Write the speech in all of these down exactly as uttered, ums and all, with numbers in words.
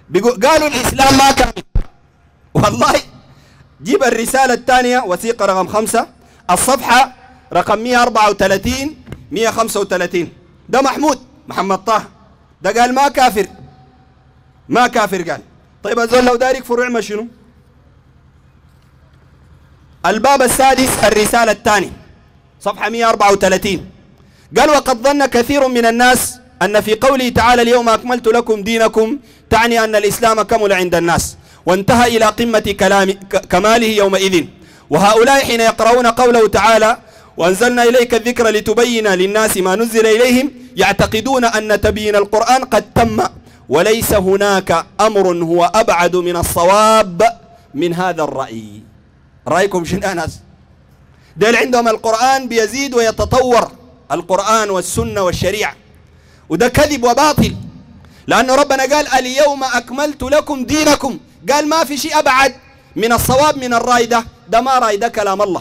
قالوا الإسلام ما كامل. والله جيب الرسالة الثانية وثيقة رقم خمسة الصفحة رقم مئة وأربعة وثلاثين مئة وخمسة وثلاثين. ده محمود محمد طه، ده قال ما كافر ما كافر. قال طيب الزول لو دارك فروع ما شنو؟ الباب السادس الرسالة الثانية صفحة مئة وأربعة وثلاثين قال وقد ظن كثير من الناس أن في قوله تعالى اليوم أكملت لكم دينكم تعني أن الإسلام كمل عند الناس وانتهى إلى قمة كلام كماله يومئذ، وهؤلاء حين يقرؤون قوله تعالى وأنزلنا إليك الذكر لتبين للناس ما نزل إليهم يعتقدون أن تبيين القرآن قد تم، وليس هناك أمر هو أبعد من الصواب من هذا الرأي. رأيكم شنو يا ناس؟ ديل عندهم القرآن بيزيد ويتطور، القرآن والسنة والشريعة، وده كذب وباطل، لأنه ربنا قال اليوم أكملت لكم دينكم، قال ما في شيء أبعد من الصواب من الرأي ده. ده ما رأي، ده كلام الله.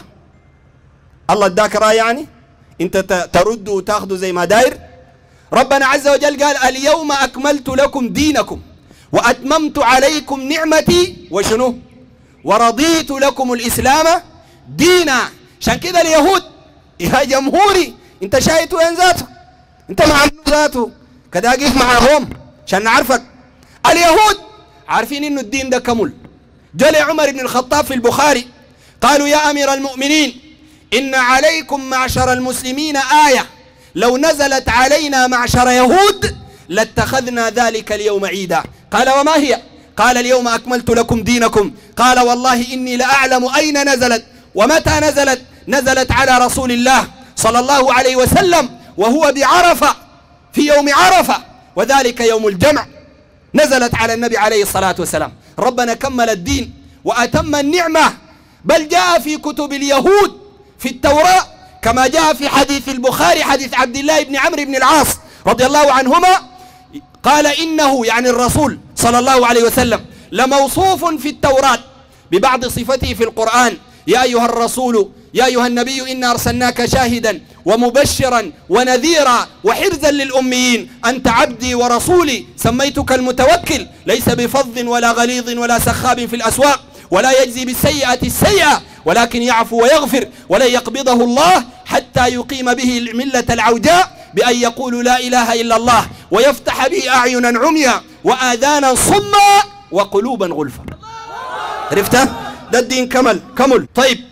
الله اداك رأي يعني انت ترد وتاخده زي ما داير. ربنا عز وجل قال اليوم أكملت لكم دينكم وأتممت عليكم نعمتي وشنو ورضيت لكم الإسلام دينا. عشان كده اليهود يا جمهوري انت شايت وين ذاته؟ انت مع ذاته كده اقف معهم عشان نعرفك. اليهود عارفين انه الدين ده كمل. جاء عمر بن الخطاب في البخاري قالوا يا أمير المؤمنين إن عليكم معشر المسلمين آية لو نزلت علينا معشر يهود لاتخذنا ذلك اليوم عيدا. قال وما هي؟ قال اليوم أكملت لكم دينكم. قال والله إني لأعلم أين نزلت ومتى نزلت. نزلت على رسول الله صلى الله عليه وسلم وهو بعرفة في يوم عرفة وذلك يوم الجمع. نزلت على النبي عليه الصلاة والسلام. ربنا كمل الدين وأتم النعمة، بل جاء في كتب اليهود في التوراة كما جاء في حديث البخاري حديث عبد الله بن عمرو بن العاص رضي الله عنهما قال إنه يعني الرسول صلى الله عليه وسلم لموصوف في التوراة ببعض صفته في القرآن. يا أيها الرسول يا أيها النبي إنا أرسلناك شاهدا ومبشرا ونذيرا وحرزا للأميين أنت عبدي ورسولي سميتك المتوكل ليس بفظ ولا غليظ ولا سخاب في الأسواق ولا يجزي بالسيئة السيئة ولكن يعفو ويغفر ولن يقبضه الله حتى يقيم به الملة العوجاء بأن يقول لا إله إلا الله ويفتح به أعينا عميا وآذانا صما وقلوبا غلفا. عرفته؟ ده الدين كمل كمل. طيب